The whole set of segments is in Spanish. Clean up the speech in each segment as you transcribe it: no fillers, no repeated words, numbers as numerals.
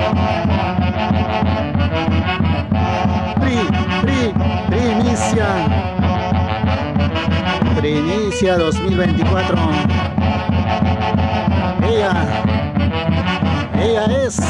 Primicia. Primicia 2024. Ella es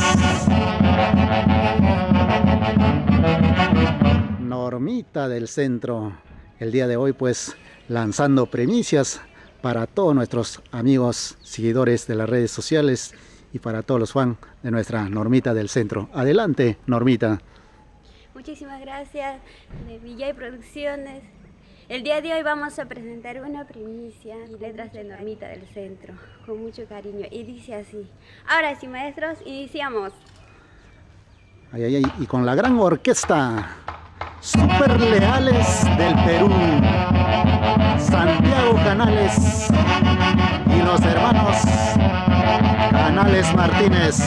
Normita del Centro. El día de hoy pues lanzando primicias para todos nuestros amigos seguidores de las redes sociales y para todos los fans de nuestra Normita del Centro. Adelante, Normita. Muchísimas gracias de Villay Producciones. El día de hoy vamos a presentar una primicia y letras de Normita del Centro, con mucho cariño, y dice así. Ahora sí, maestros, iniciamos. Ay, ay, ay, y con la gran orquesta Super Leales del Perú, Santiago Canales y los hermanos Canales Martínez.